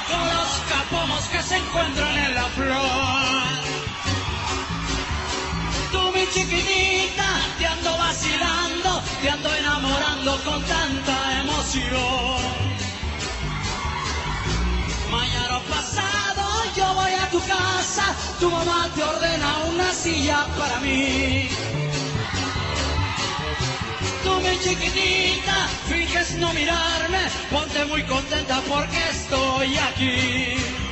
como los capomos que se encuentran en la flor. Tú, mi chiquitita, te ando vacilando, te ando enamorando con tanta emoción. Mañana o pasado yo voy a tu casa, tu mamá te ordena una silla para mí. Tú, mi chiquitita, finges no mirarme, ponte muy contenta porque estoy aquí.